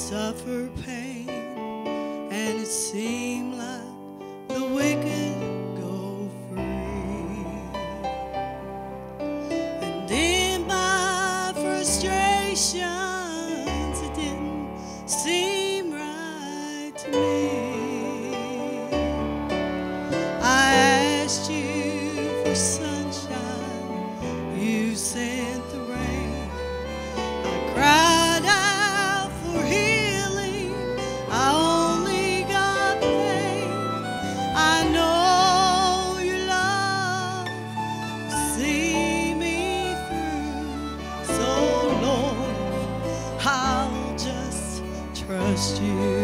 suffer pain, and it seemed like the wicked go free. And in my frustrations, it didn't seem right to me. I asked you for sunshine, you sent the rain. I cried out for healing, I only got pain. I know your love will see me through, so Lord, I'll just trust you.